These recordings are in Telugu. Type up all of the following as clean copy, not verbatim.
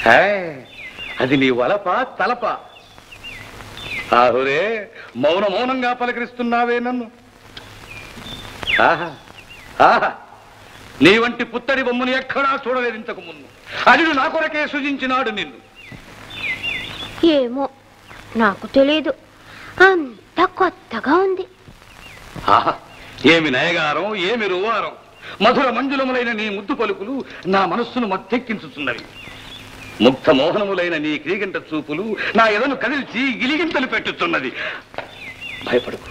అది నీ వలప తలప. ఆహురే మౌనంగా పలకరిస్తున్నావే నన్ను. ఆహా ఆహా, నీ వంటి పుత్తడి బొమ్మను ఎక్కడా చూడలేదు ఇంతకు ముందు. అల్లుడు నా కొరకే సృజించినాడు నిన్ను. ఏమో నాకు తెలీదు, అంత కొత్తగా ఉంది. ఆహా, ఏమి నయగారం, ఏమి రువారం. మధుర మంజులములైన నీ ముద్దు పలుకులు నా మనస్సును మత్తెక్కించుతున్నవి. ముగ్ధ మోహనములైన నీ క్రీగంట చూపులు నా ఎదను కదిల్చి గిలిగింతలు పెట్టుతున్నది. భయపడకు,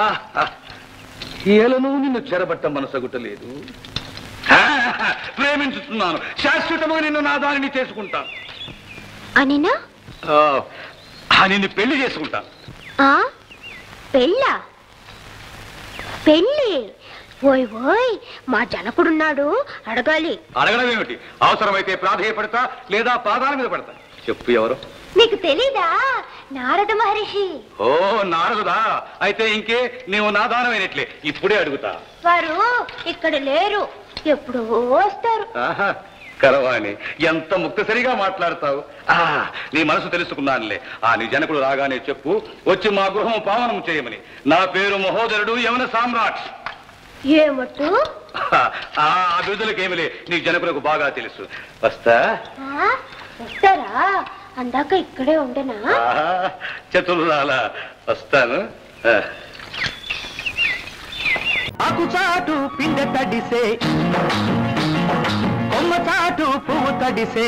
ఏలను నిన్ను చెరబట్ట మనసగుటలేదు. ప్రేమించుతున్నాను, శాశ్వతముగా నిన్ను నా దానిని చేసుకుంటాను. అనినా నిన్ను పెళ్లి చేసుకుంటాను. పెళ్ళా? పెళ్ళి? ఓయ్ ఓయ్, మా జనకుడున్నాడు, అడగాలి. అడగడం ఏమిటి? అవసరమైతే ప్రాధేయపడతా, లేదా పాదాల మీద పడతా. చెప్పు, ఎవరు? నీకు తెలీదా? నారద మహర్షి. ఓ నారదుడా, అయితే ఇంకే నీవు నా దానమైనట్లే. ఇప్పుడే అడుగుతా. వారు ఇక్కడ లేరు, ఎప్పుడు వస్తారు. కరవాణి, ఎంత ముక్తసరిగా మాట్లాడతావు. నీ మనసు తెలుసుకున్నానులే. నీ జనకుడు రాగానే చెప్పు, వచ్చి మా గృహం పావనం చేయమని. నా పేరు మహోదరుడు, యవన సామ్రాట్. ఏమట్టు? అభివృద్ధులకేమిలే, నీ జనకులకు బాగా తెలుసు. వస్తారా? అందాక ఇక్కడే ఉండనా? చతుర్రాల వస్తాను. ఆకు చాటు పిండ తడిసే, కొమ్మ చాటు పువ్వు తడిసే.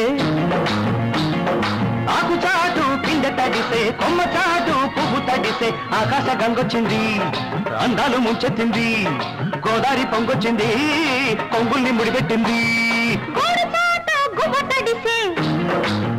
ఆకు చాటు పిండ తడిసే, కొమ్మ చాటు పువ్వు తడిసే. ఆకాశ గంగొచ్చింది, అందాలు ముంచెత్తింది. గోదావరి పొంగొచ్చింది, కొంగుల్ని ముడిపెట్టింది. గువ్వ తడిసే